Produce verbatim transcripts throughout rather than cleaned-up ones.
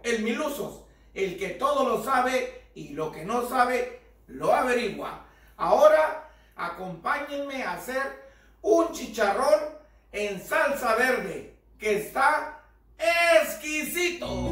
el Milusos, el que todo lo sabe y lo que no sabe lo averigua. Ahora acompáñenme a hacer un chicharrón en salsa verde que está exquisito.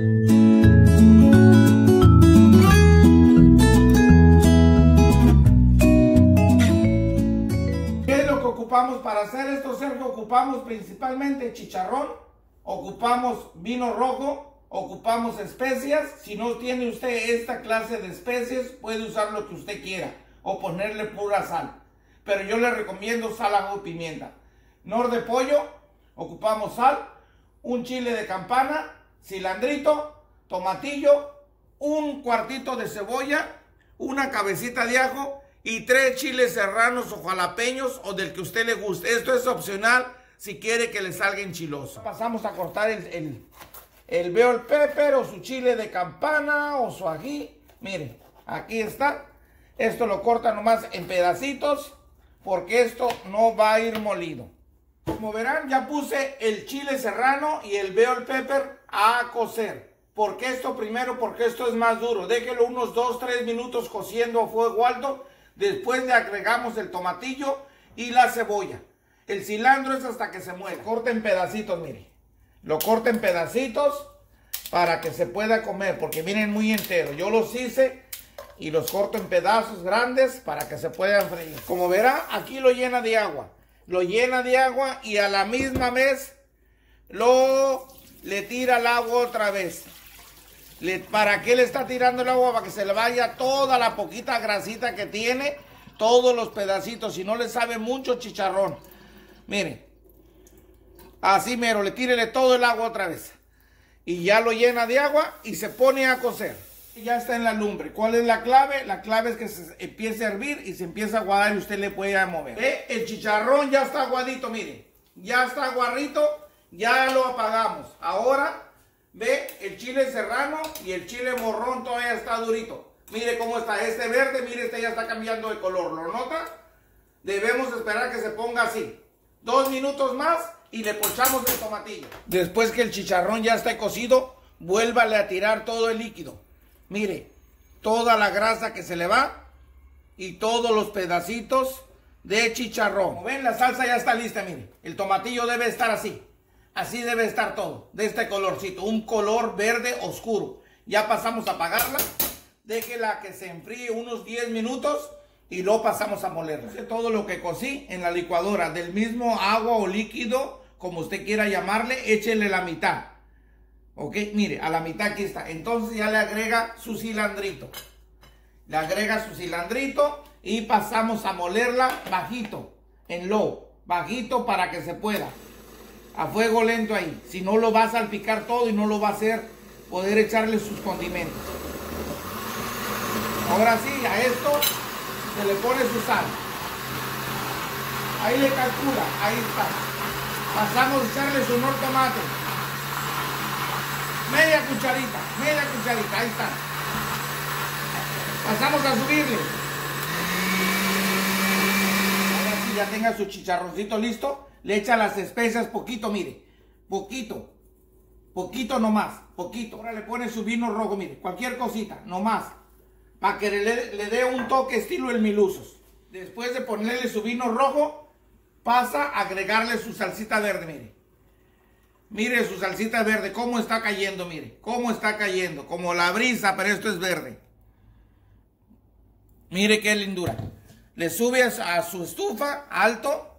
¿Qué es lo que ocupamos para hacer esto, Sergio? Ocupamos principalmente chicharrón, ocupamos vino rojo, ocupamos especias. Si no tiene usted esta clase de especies, puede usar lo que usted quiera o ponerle pura sal, pero yo le recomiendo sal, ajo y pimienta. Nor de pollo, ocupamos sal, un chile de campana, cilandrito, tomatillo, un cuartito de cebolla, una cabecita de ajo y tres chiles serranos o jalapeños o del que a usted le guste. Esto es opcional si quiere que le salga enchiloso. Pasamos a cortar el, el, el bell pepper o su chile de campana o su ají. Mire, aquí está. Esto lo corta nomás en pedacitos porque esto no va a ir molido. Como verán, ya puse el chile serrano y el bell pepper a cocer. ¿Por qué esto primero? Porque esto es más duro. Déjelo unos dos tres minutos cociendo a fuego alto. Después le agregamos el tomatillo y la cebolla. El cilantro es hasta que se muela. Corta en pedacitos, mire. Lo corta en pedacitos para que se pueda comer, porque vienen muy enteros. Yo los hice y los corto en pedazos grandes para que se puedan freír. Como verá, aquí lo llena de agua. Lo llena de agua y a la misma vez lo le tira el agua otra vez. Le, ¿Para qué le está tirando el agua? Para que se le vaya toda la poquita grasita que tiene, todos los pedacitos. Si no le sabe mucho chicharrón. Mire, así mero, le tírele todo el agua otra vez. Y ya lo llena de agua y se pone a cocer. Y ya está en la lumbre. ¿Cuál es la clave? La clave es que se empiece a hervir y se empieza a aguadar y usted le puede mover. ¿Ve? El chicharrón ya está aguadito, mire. Ya está aguarrito, ya lo apagamos. Ahora, ve, el chile serrano y el chile morrón todavía está durito. Mire cómo está este verde, mire, este ya está cambiando de color. ¿Lo nota? Debemos esperar que se ponga así. Dos minutos más y le pochamos el tomatillo. Después que el chicharrón ya esté cocido, vuélvale a tirar todo el líquido. Mire, toda la grasa que se le va y todos los pedacitos de chicharrón. Como ven, la salsa ya está lista, mire. El tomatillo debe estar así. Así debe estar todo, de este colorcito. Un color verde oscuro. Ya pasamos a apagarla. Déjela que se enfríe unos diez minutos y luego pasamos a molerla. Todo lo que cocí en la licuadora, del mismo agua o líquido, como usted quiera llamarle, échele la mitad. Ok, mire, a la mitad aquí está. Entonces ya le agrega su cilandrito. Le agrega su cilandrito y pasamos a molerla bajito, en low. Bajito para que se pueda. A fuego lento ahí. Si no lo va a salpicar todo y no lo va a hacer poder echarle sus condimentos. Ahora sí, a esto se le pone su sal. Ahí le calcula, ahí está. Pasamos a echarle su nor tomate. Media cucharita, media cucharita, ahí está. Pasamos a subirle. Ahora sí, ya tenga su chicharroncito listo, le echa las especias poquito, mire. Poquito, poquito nomás, poquito. Ahora le pone su vino rojo, mire, cualquier cosita, nomás. Para que le, le dé un toque estilo el Milusos. Después de ponerle su vino rojo, pasa a agregarle su salsita verde, mire. Mire su salsita verde, cómo está cayendo, mire. Cómo está cayendo, como la brisa, pero esto es verde. Mire qué lindura. Le sube a, a su estufa, alto.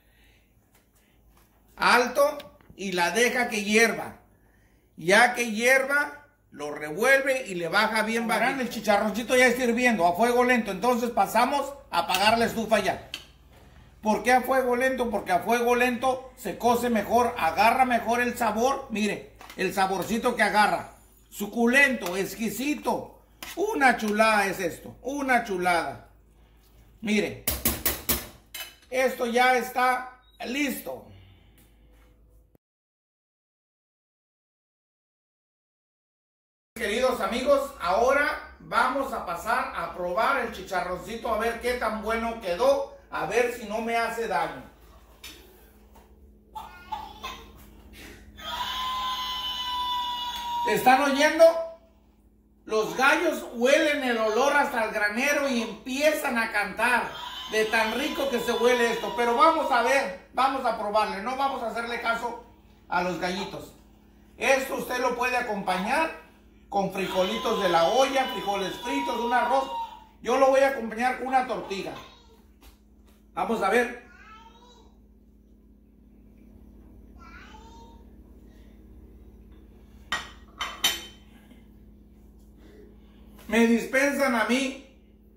Alto, y la deja que hierva. Ya que hierva, lo revuelve y le baja bien bajito. El chicharroncito ya está hirviendo a fuego lento. Entonces pasamos a apagar la estufa ya. ¿Por qué a fuego lento? Porque a fuego lento se cose mejor, agarra mejor el sabor. Mire, el saborcito que agarra. Suculento, exquisito. Una chulada es esto, una chulada. Mire, esto ya está listo. Queridos amigos, ahora vamos a pasar a probar el chicharroncito a ver qué tan bueno quedó. A ver si no me hace daño. ¿Están oyendo? Los gallos huelen el olor hasta el granero y empiezan a cantar de tan rico que se huele esto. Pero vamos a ver, vamos a probarle, no vamos a hacerle caso a los gallitos. Esto usted lo puede acompañar con frijolitos de la olla, frijoles fritos, un arroz. Yo lo voy a acompañar con una tortilla. Vamos a ver. Me dispensan a mí,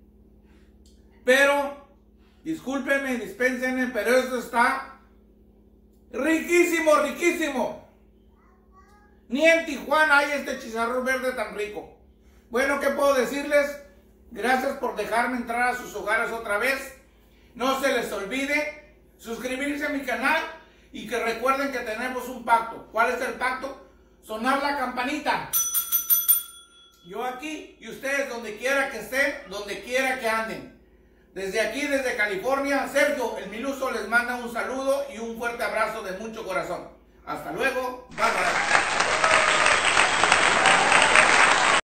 pero, discúlpenme, dispénsenme, pero esto está riquísimo, riquísimo. Ni en Tijuana hay este chicharrón verde tan rico. Bueno, ¿qué puedo decirles? Gracias por dejarme entrar a sus hogares otra vez. No se les olvide suscribirse a mi canal y que recuerden que tenemos un pacto. ¿Cuál es el pacto? Sonar la campanita. Yo aquí y ustedes donde quiera que estén, donde quiera que anden. Desde aquí, desde California, Sergio, el Miluso, les manda un saludo y un fuerte abrazo de mucho corazón. Hasta luego. Bye bye.